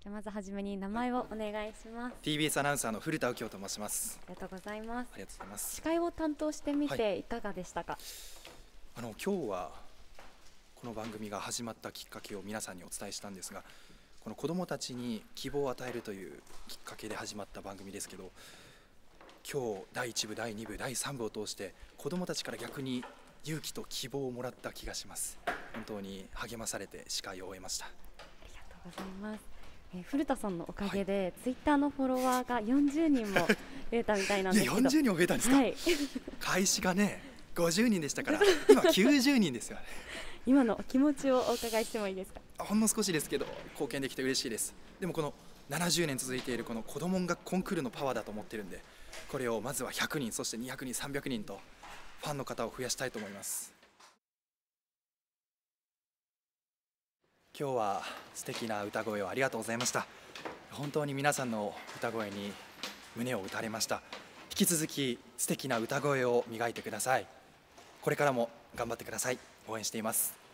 じゃまずはじめに名前をお願いします。 TBS アナウンサーの古田右京と申します。 ありがとうございます。 ありがとうございます。 司会を担当してみていかがでしたか？ 今日はこの番組が始まったきっかけを皆さんにお伝えしたんですが、この子どもたちに希望を与えるというきっかけで始まった番組ですけど、今日第1部第2部第3部を通して子どもたちから逆に勇気と希望をもらった気がします。本当に励まされて司会を終えました。 ありがとうございます。古田さんのおかげで、ツイッターのフォロワーが40人も増えたみたいなんですけど。 40人も増えたんですか？はい、開始がね50人でしたから今90人ですよね。 今のお気持ちをお伺いしてもいいですか？ ほんの少しですけど貢献できて嬉しいです。でもこの70年続いているこの子ども音楽コンクールのパワーだと思ってるんで、これをまずは100人そして200人300人とファンの方を増やしたいと思います。今日は素敵な歌声をありがとうございました。本当に皆さんの歌声に胸を打たれました。引き続き素敵な歌声を磨いてください。これからも頑張ってください。応援しています。